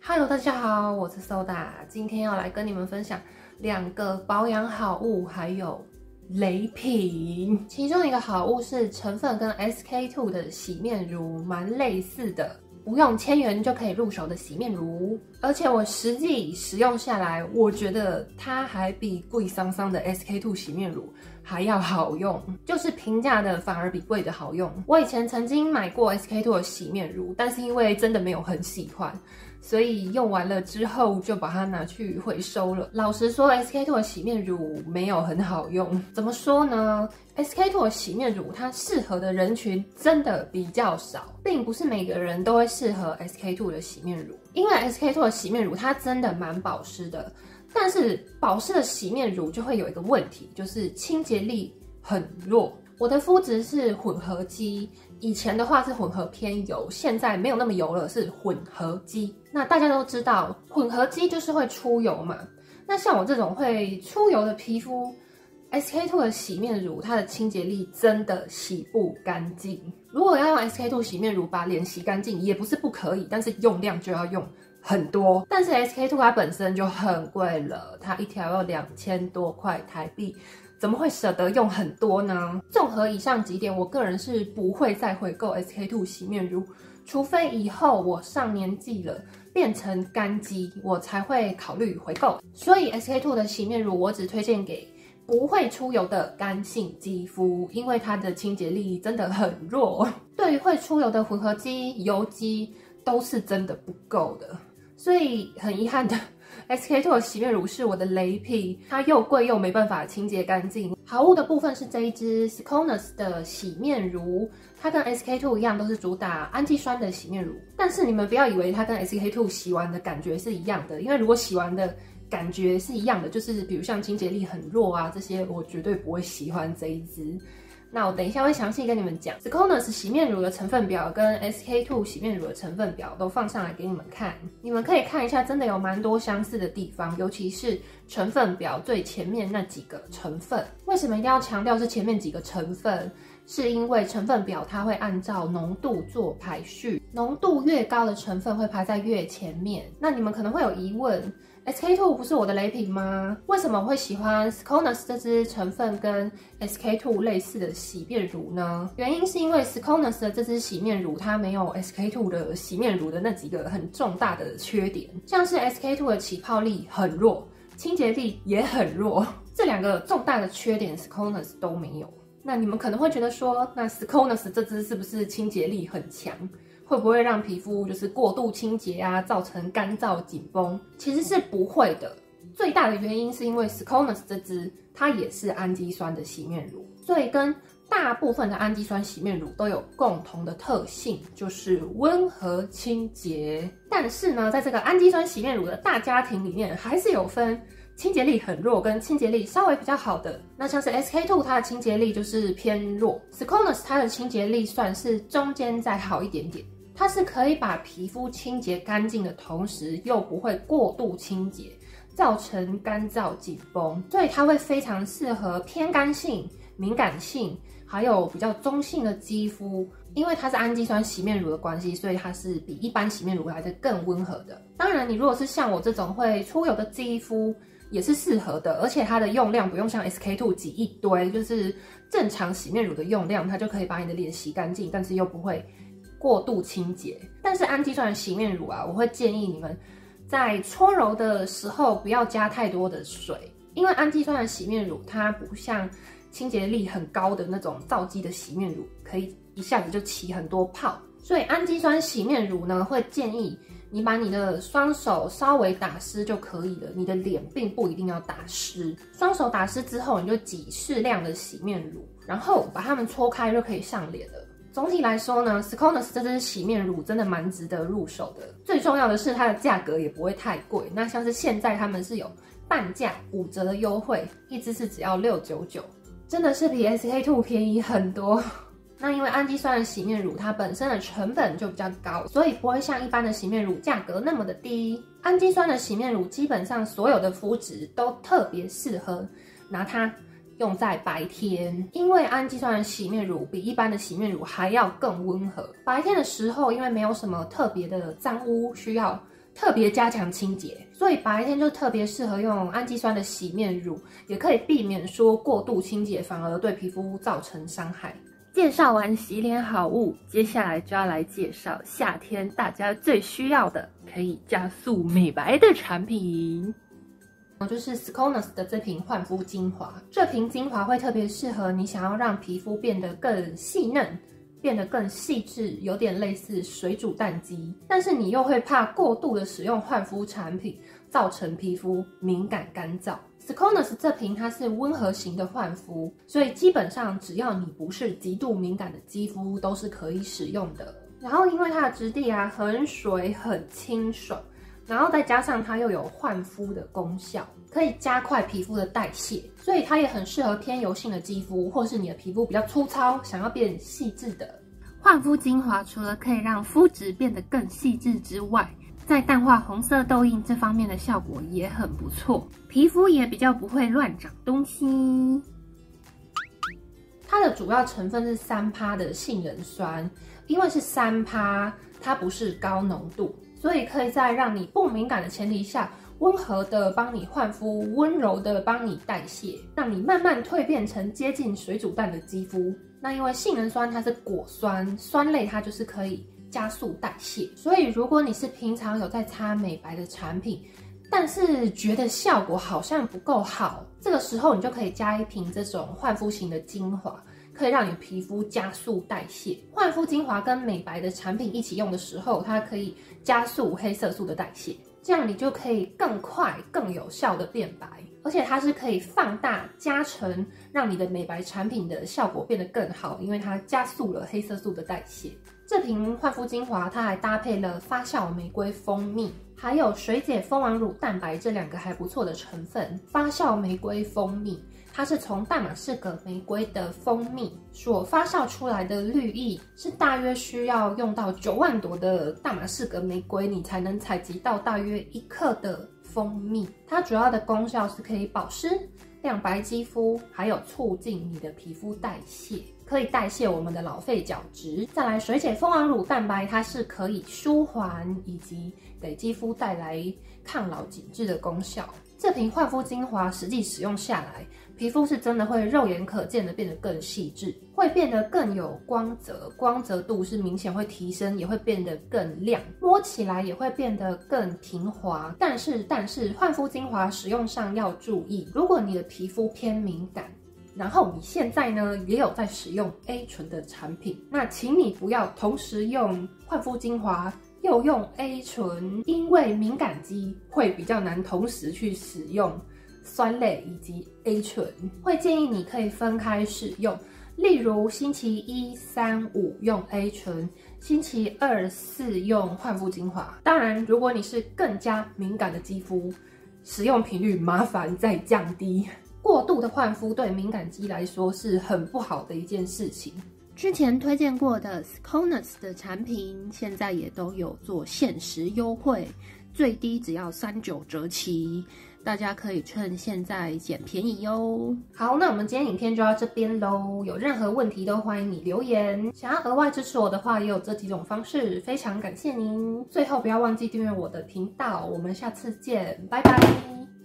Hello， 大家好，我是 Soda， 今天要来跟你们分享2个保养好物，还有雷品。其中一个好物是成分跟 SK-II 的洗面乳蛮类似的，不用千元就可以入手的洗面乳。而且我实际使用下来，我觉得它还比贵桑桑的 SK-II 洗面乳还要好用，就是平价的反而比贵的好用。我以前曾经买过 SK-II 的洗面乳，但是因为真的没有很喜欢，所以用完了之后就把它拿去回收了。老实说 ，SK-II 的洗面乳没有很好用。怎么说呢？ SK-II 的洗面乳它适合的人群真的比较少，并不是每个人都会适合 SK-II 的洗面乳。因为 SK-II 的洗面乳它真的蛮保湿的，但是保湿的洗面乳就会有一个问题，就是清洁力很弱。我的肤质是混合肌，以前的话是混合偏油，现在没有那么油了，是混合肌。那大家都知道，混合肌就是会出油嘛。那像我这种会出油的皮肤，SK-II 的洗面乳它的清洁力真的洗不干净。如果要用 SK-II 洗面乳把脸洗干净，也不是不可以，但是用量就要用很多。但是 SK-II 它本身就很贵了，它一条要2000多块台币。怎么会舍得用很多呢？综合以上几点，我个人是不会再回购 SK-II 洗面乳，除非以后我上年纪了变成干肌，我才会考虑回购。所以 SK-II 的洗面乳我只推荐给不会出油的干性肌肤，因为它的清洁力真的很弱。对于会出油的混合肌、油肌都是真的不够的，所以很遗憾的。SK-II 的洗面乳是我的雷品，它又贵又没办法清洁干净。好物的部分是这一支 Sikonas 的洗面乳，它跟 SK-II 一样都是主打氨基酸的洗面乳，但是你们不要以为它跟 SK-II 洗完的感觉是一样的，因为如果洗完的感觉是一样的，就是比如像清洁力很弱啊这些，我绝对不会喜欢这一支。那我等一下会详细跟你们讲 Sikonas 洗面乳的成分表跟 SK-II 洗面乳的成分表都放上来给你们看，你们可以看一下，真的有蛮多相似的地方，尤其是成分表最前面那几个成分。为什么一定要强调是前面几个成分？是因为成分表它会按照浓度做排序，浓度越高的成分会排在越前面。那你们可能会有疑问，SK-II 不是我的雷品吗？为什么我会喜欢 Sikonas 这支成分跟 SK-II 类似的洗面乳呢？原因是因为 Sikonas 的这支洗面乳它没有 SK-II 的洗面乳的那几个很重大的缺点，像是 SK-II 的起泡力很弱，清洁力也很弱，这2个重大的缺点 Sikonas 都没有。那你们可能会觉得说，那 Sikonas 这支是不是清洁力很强？会不会让皮肤就是过度清洁啊，造成干燥紧绷？其实是不会的。最大的原因是因为 Sikonas 这支它也是氨基酸的洗面乳，所以跟大部分的氨基酸洗面乳都有共同的特性，就是温和清洁。但是呢，在这个氨基酸洗面乳的大家庭里面，还是有分清洁力很弱跟清洁力稍微比较好的。那像是 SK-II 它的清洁力就是偏弱， Sikonas 它的清洁力算是中间再好一点点。它是可以把皮肤清洁干净的同时，又不会过度清洁，造成干燥紧绷，所以它会非常适合偏干性、敏感性，还有比较中性的肌肤。因为它是氨基酸洗面乳的关系，所以它是比一般洗面乳来的更温和的。当然，你如果是像我这种会出油的肌肤，也是适合的，而且它的用量不用像 SK-II 挤一堆，就是正常洗面乳的用量，它就可以把你的脸洗干净，但是又不会过度清洁。但是氨基酸的洗面乳啊，我会建议你们在搓揉的时候不要加太多的水，因为氨基酸的洗面乳它不像清洁力很高的那种皂基的洗面乳，可以一下子就起很多泡。所以氨基酸洗面乳呢，会建议你把你的双手稍微打湿就可以了，你的脸并不一定要打湿。双手打湿之后，你就挤适量的洗面乳，然后把它们搓开就可以上脸了。总体来说呢 ，Sikonas 这支洗面乳真的蛮值得入手的。最重要的是它的价格也不会太贵。那像是现在他们是有半价5折的优惠，一支是只要699，真的是比 SK-II 便宜很多。那因为氨基酸的洗面乳它本身的成本就比较高，所以不会像一般的洗面乳价格那么的低。氨基酸的洗面乳基本上所有的肤质都特别适合拿它用在白天，因为氨基酸的洗面乳比一般的洗面乳还要更温和。白天的时候，因为没有什么特别的脏污需要特别加强清洁，所以白天就特别适合用氨基酸的洗面乳，也可以避免说过度清洁反而对皮肤造成伤害。介绍完洗脸好物，接下来就要来介绍夏天大家最需要的可以加速美白的产品。就是 Sconas 的这瓶焕肤精华，这瓶精华会特别适合你想要让皮肤变得更细嫩，变得更细致，有点类似水煮蛋肌，但是你又会怕过度的使用焕肤产品造成皮肤敏感干燥。Sconas 这瓶它是温和型的焕肤，所以基本上只要你不是极度敏感的肌肤都是可以使用的。然后因为它的质地啊很水很清爽，然后再加上它又有焕肤的功效，可以加快皮肤的代谢，所以它也很适合偏油性的肌肤，或是你的皮肤比较粗糙，想要变细致的。焕肤精华除了可以让肤质变得更细致之外，在淡化红色痘印这方面的效果也很不错，皮肤也比较不会乱长东西。它的主要成分是3%的杏仁酸，因为是3%，它不是高浓度，所以可以在让你不敏感的前提下，温和的帮你焕肤，温柔的帮你代谢，让你慢慢蜕变成接近水煮蛋的肌肤。那因为杏仁酸它是果酸，酸类它就是可以加速代谢，所以如果你是平常有在擦美白的产品，但是觉得效果好像不够好，这个时候你就可以加一瓶这种焕肤型的精华，可以让你的皮肤加速代谢。焕肤精华跟美白的产品一起用的时候，它可以加速黑色素的代谢，这样你就可以更快更有效的变白，而且它是可以放大加成，让你的美白产品的效果变得更好，因为它加速了黑色素的代谢。这瓶焕肤精华它还搭配了发酵玫瑰蜂蜜，还有水解蜂王乳蛋白这2个还不错的成分。发酵玫瑰蜂蜜它是从大马士革玫瑰的蜂蜜所发酵出来的绿液，是大约需要用到9万朵的大马士革玫瑰，你才能采集到大约1克的蜂蜜。它主要的功效是可以保湿、亮白肌肤，还有促进你的皮肤代谢，可以代谢我们的老废角质。再来，水解蜂王乳蛋白，它是可以舒缓以及给肌肤带来抗老紧致的功效。这瓶焕肤精华实际使用下来，皮肤是真的会肉眼可见的变得更细致，会变得更有光泽，光泽度是明显会提升，也会变得更亮，摸起来也会变得更平滑。但是焕肤精华使用上要注意，如果你的皮肤偏敏感，然后你现在呢也有在使用 A 醇的产品，那请你不要同时用焕肤精华又用 A 醇，因为敏感肌会比较难同时去使用酸类以及 A 醇，会建议你可以分开使用。例如星期1、3、5用 A 醇，星期2、4用焕肤精华。当然，如果你是更加敏感的肌肤，使用频率麻烦再降低。过度的焕肤对敏感肌来说是很不好的一件事情。之前推荐过的 Sconas 的产品，现在也都有做限时优惠，最低只要39折起，大家可以趁现在捡便宜哦。好，那我们今天影片就到这边咯，有任何问题都欢迎你留言。想要额外支持我的话，也有这几种方式，非常感谢您。最后不要忘记订阅我的频道，我们下次见，拜拜。